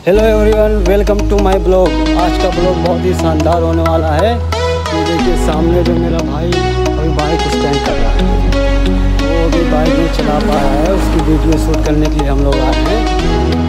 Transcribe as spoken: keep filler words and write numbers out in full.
Hello everyone, welcome to my blog. आज का blog बहुत ही शानदार होने वाला है। ये देखिए सामने जो मेरा भाई अभी बाइक स्टैंड कर रहा है, वो अभी बाइक नहीं चला पा रहा है, उसकी वीडियो शूट करने के लिए हम लोग आए हैं।